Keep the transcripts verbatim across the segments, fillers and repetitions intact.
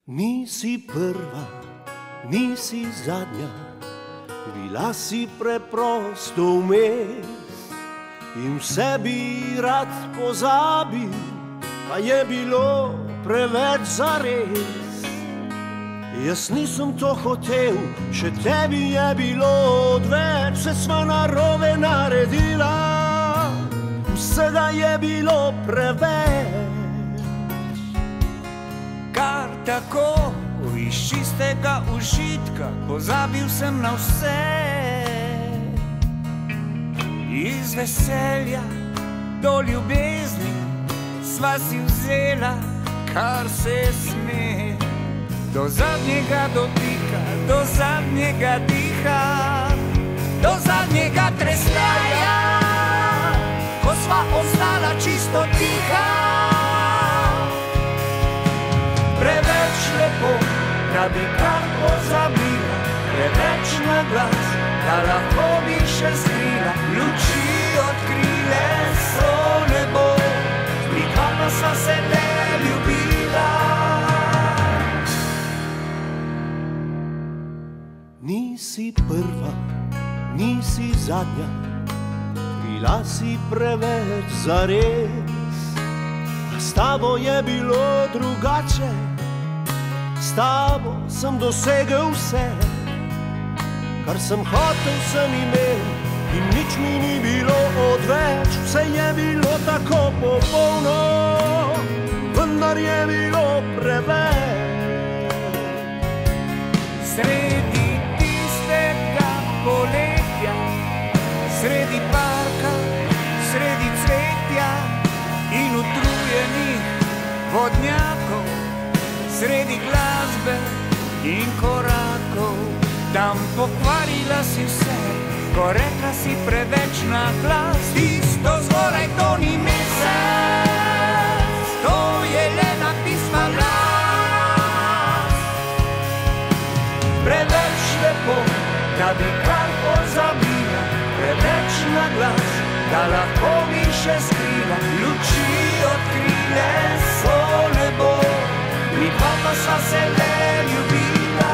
Nisi prva, nisi zadnja, bila si preprosto vmes in vse bi rad pozabil, pa je bilo preveč zares. Jaz nisem to hotel, še tebi je bilo odveč, vse sva narobe naredila, vsega je bilo preveč. Kar tako, iz čistega užitka, pozabil sem na vse. Iz veselja do ljubezni sva si vzela, kar se sme. Do zadnjega dotika, do zadnjega diha, do zadnjega tresljaja, ko sva ostala čisto tiha. Preveč lepo, da bi kar pozabila, preveč na glas, da lahko bi še skrila, luči odkrile so nebo, vidva pa sva se ne ljubila. Nisi prva, nisi zadnja, bila si preveč zares, a s tabo je bilo drugače. S tabo sem dosegel vse, kar sem hotel, sem imel in nič mi ni bilo odveč. Vse je bilo tako popolno, vendar je bilo preveč. Sredi tistega poletja, sredi parka, sredi cvetja in utrujenih vodnjakov, sredi glasbe in korakov, tam pokvarila si vse, ko rekla si preveč na glas. Tisto zgoraj, to ni mesec, to je le napisma glas. Preveč lepo, da bi kar pozabila, preveč na glas, da lahko bi še skrila, luči odkrile so nebo, vidva pa sva se ne ljubila.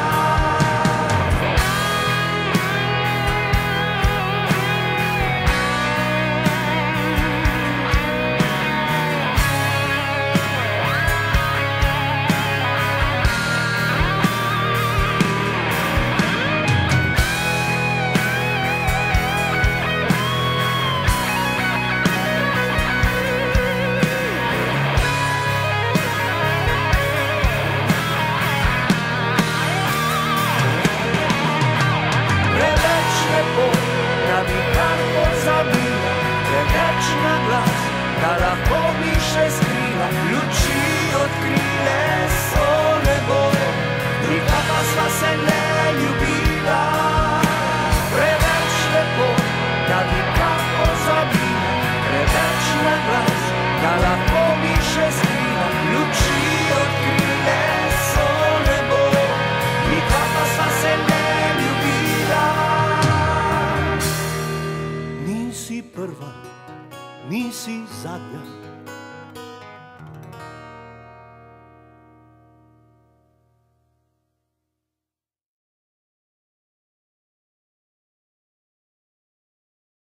Da lahko bi še skrila, luči odkrile so nebo, vidva pa sva se ne ljubila. Preveč lepo, da bi kar pozabila, preveč na glas, da lahko bi še skrila, luči odkrile so nebo, vidva pa sva se ne ljubila. Nisi prva, nisi zadnja,